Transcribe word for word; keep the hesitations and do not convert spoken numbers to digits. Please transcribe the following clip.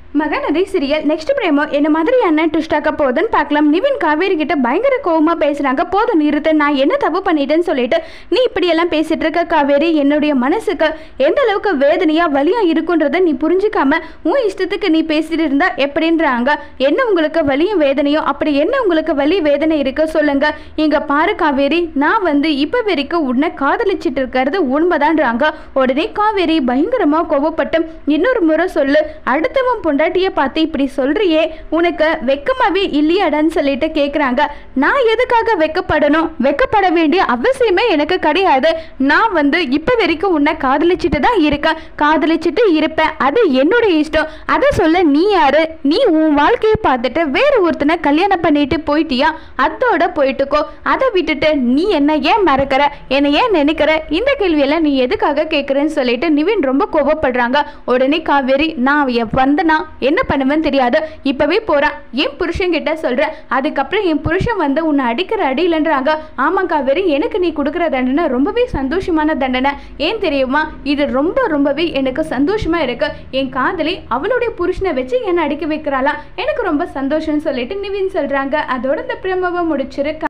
Mahanadi serial next பிரேமோ என்ன மாதிரியான ட்விஸ்டாக்க போகுதுன்னு பார்க்கலாம். நிவின் காவேரி கிட்ட பயங்கர கோவமா பேசுறாங்க. போதும் நிறுத்த, நான் என்ன தப்பு பண்ணிட்டேன்னு சொல்லிட்டு நீ இப்படியெல்லாம் பேசிட்டு இருக்க காவேரி, என்னுடைய மனசுக்கு எந்த அளவுக்கு வேதனையா வலியா இருக்குன்றத நீ புரிஞ்சுக்காம உன் இஷ்டத்துக்கு நீ பேசிட்டு இருந்தா எப்படின்றாங்க. என்ன உங்களுக்கு வலியும் வேதனையோ, அப்படி என்ன உங்களுக்கு வலி வேதனை இருக்கு சொல்லுங்க. இங்க பாரு காவேரி, நான் வந்து இப்ப வரைக்கும் உன்னை காதலிச்சிட்டு இருக்கிறது உண்மைதான்றாங்க. உடனே காவேரி பயங்கரமா கோவப்பட்டு இன்னொரு முறை சொல்லு, அடுத்தவன் பொண்டாட்டிய பார்த்து இப்படி சொல்றியே, உனக்கு வெக்கமாவே இல்லையாடான்னு சொல்லிட்டு கேக்குறாங்க. நான் எதுக்காக வெக்கப்படணும்? வெக்கப்பட வேண்டிய அவசியமே எனக்கு கிடையாது. நான் வந்து இப்ப வரைக்கும் உன்னை காதலிச்சுட்டு தான் இருக்கேன், காதலிச்சுட்டு இருப்பேன், அது என்னுடைய இஷ்டம். அதை சொல்ல நீ யாரு? நீ உன் வாழ்க்கையை பார்த்துட்டு வேற ஒருத்தனை கல்யாணம் பண்ணிட்டு போயிட்டியா? அதோட போயிட்டுக்கோ. அதை விட்டுட்டு நீ என்ன ஏன் மறக்கிற, என்ன ஏன் நினைக்கிற, இந்த கேள்வியெல்லாம் நீ எதுக்காக கேட்குறேன்னு சொல்லிட்டு நிவின் ரொம்ப கோபப்படுறாங்க. உடனே காவேரி, நான் வந்தனா என்ன பண்ணுவேன்னு தெரியாது, இப்பவே போறான் என் புருஷன் கிட்ட சொல்றேன், அதுக்கப்புறம் என் புருஷன் வந்து உன்னை அடிக்கிற அடியிலன்றாங்க. ஆமா காவேரி, எனக்கு நீ கொடுக்குற தண்டனை ரொம்பவே சந்தோஷமான தண்டனை. ஏன் தெரியுமா, இது ரொம்ப ரொம்பவே எனக்கு சந்தோஷமா இருக்கு. என் காதலி அவளுடைய புருஷனை வச்சு என்னை அடிக்க வைக்கிறாளா, எனக்கு ரொம்ப சந்தோஷம்னு சொல்லிட்டு நிவின் சொல்றாங்க. அதோட இந்த பிரமவை முடிச்சிரு.